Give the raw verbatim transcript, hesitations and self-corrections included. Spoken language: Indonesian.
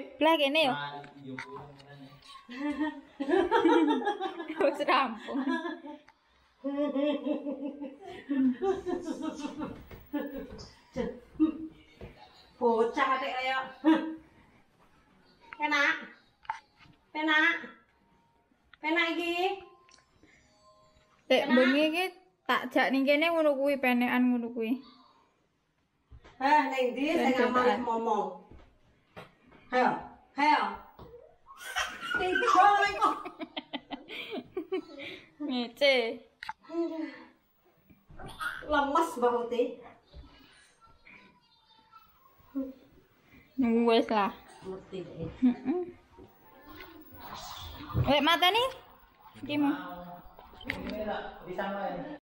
Lah kene yo. Wis rampung. Bocah adik kaya. Penak. Penak. Penak iki. Lek bengi iki tak jak ning kene ngono kuwi penekan ngono kuwi. Heh, ning ndi sing amal ngomong. Hayo, hayo. Tiga lek kok. Ngece. Lemes banget. Wes lah. Ngerti deh. Heeh. Lek matane? Iki mau. Ini lah, bisa main.